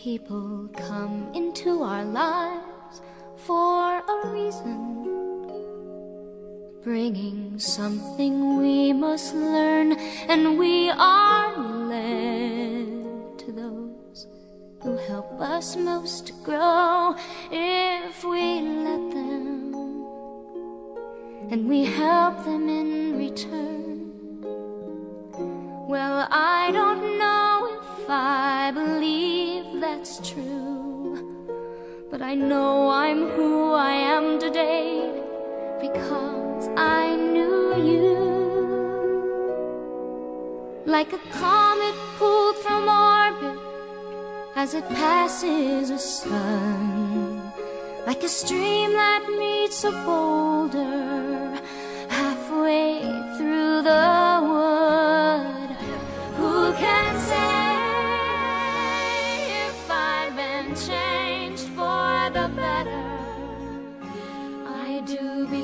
People come into our lives for a reason, bringing something we must learn, and we are led to those who help us most to grow if we let them, and we help them in return. Well, I don't know if I believe that's true, but I know I'm who I am today because I knew you. Like a comet pulled from orbit as it passes a sun, like a stream that meets a boulder halfway through the wood. Who can say if I've been changed for the better? I do believe